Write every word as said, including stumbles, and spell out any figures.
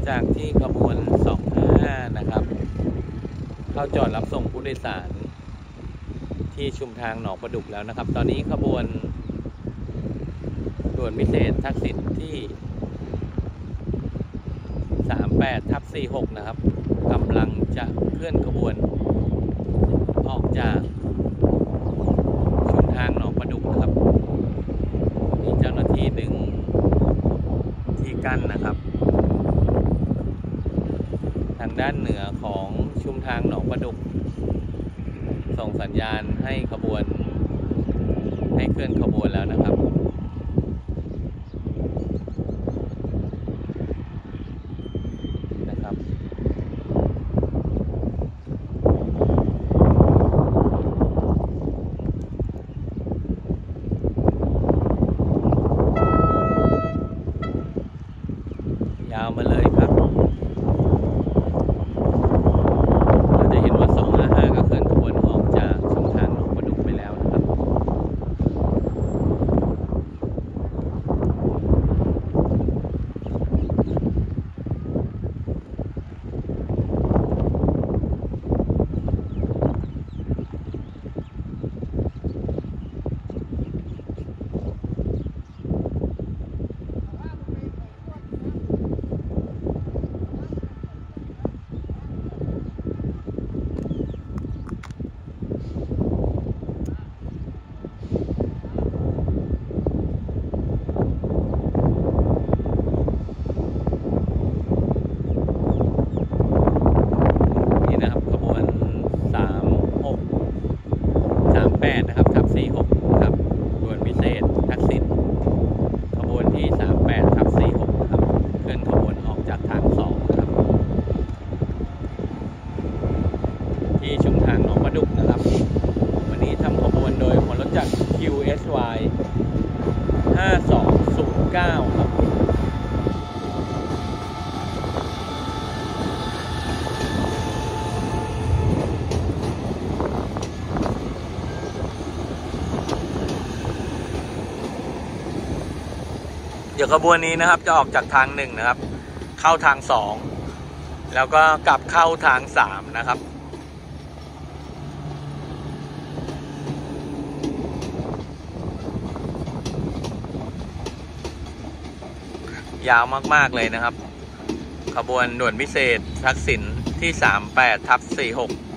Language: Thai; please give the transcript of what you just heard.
จากที่ขบวนสองห้านะครับเข้าจอดรับส่งผู้โดยสารที่ชุมทางหนองประดุกแล้วนะครับตอนนี้ขบวนด่วนพิเศษทักษิณที่สามแปดทับสี่หกนะครับกำลังจะเคลื่อนขบวนออกจากชุมทางหนองประดุกนะครับมีเจ้าหน้าที่หนึ่งที่กั้นนะครับทางด้านเหนือของชุมทางหนองประดุกส่งสัญญาณให้ขบวนให้เคลื่อนขบวนแล้วนะครับนะครับยาวมาเลยครับเราจะเห็นว่าสองห้าห้าก็เคลื่อนขบวนออกจากชุมทางหนองประดุกไปแล้วนะครับนะครับทับสี่หกครับด่วนพิเศษทักษิณขบวนที่สามแปดทับสี่หกนะครับเคลื่อนขบวนออกจากทางสองนะครับที่ชุมทางหนองประดุกนะครับวันนี้ทำขบวนโดยรถจักร คิว เอส วาย ห้าสองศูนย์เก้าครับเดี๋ยวขบวนนี้นะครับจะออกจากทางหนึ่งนะครับเข้าทางสองแล้วก็กลับเข้าทางสามนะครับยาวมากๆเลยนะครับขบวนด่วนพิเศษทักษิณที่สามแปดทับสี่หก